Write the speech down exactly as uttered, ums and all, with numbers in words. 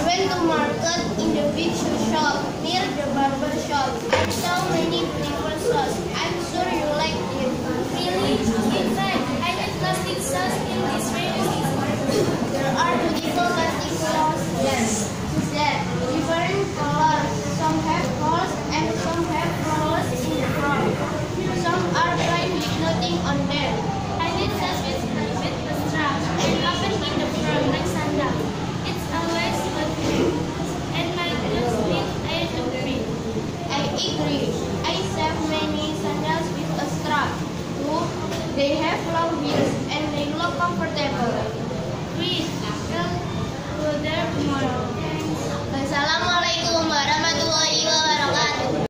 went to market in the big shoe shop near the barber shop. I saw many beautiful shoes. I'm sure you like them. Really? In fact, I like plastic shoes in this rainy season. There are beautiful plastic shoes. Yes. That different colors. Some have holes and some have flowers in the front. Some are plain with nothing on them. I need shoes with, with a strap and open in the front like sandal. It's always good and my clothes need air to breathe. I agree. I have many sandals with a strap too. They have long heels and they look comfortable.